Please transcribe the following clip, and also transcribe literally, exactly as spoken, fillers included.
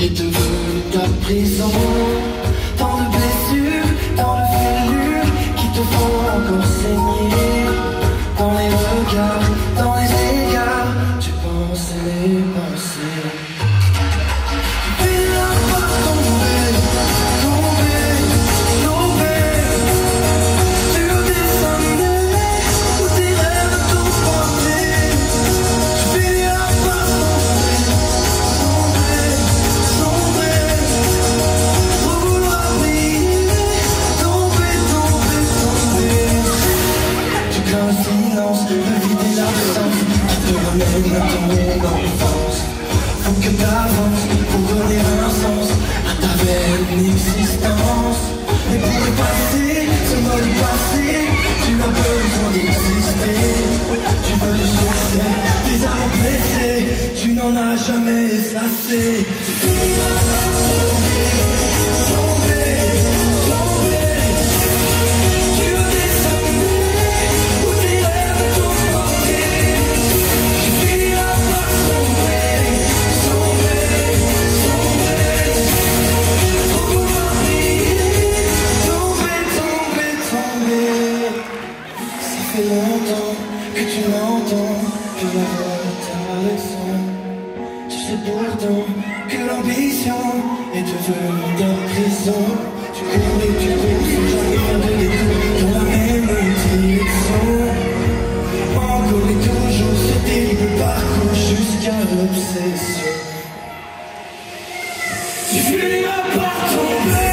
est devenue ta prison. Tant de blessures, tant de fêlures qui te font encore saigner. Dans les regards, dans les égards, tu penses les pensées. Ton enfance, faut que t'avances pour donner un sens à ta belle existence. Mais pour le passé, ce mode passé, tu as besoin d'exister. Tu veux le succès, des armes blessés, tu n'en as jamais assez. Ça fait longtemps que tu m'entends, que la voix t'a raison. Tu sais pourtant que l'ambition est devenue ta prison. Tu cours et tu cours sans jamais faire de détour dans la même direction. Encore et toujours ce terrible parcours jusqu'à l'obsession. Tu finiras par tomber.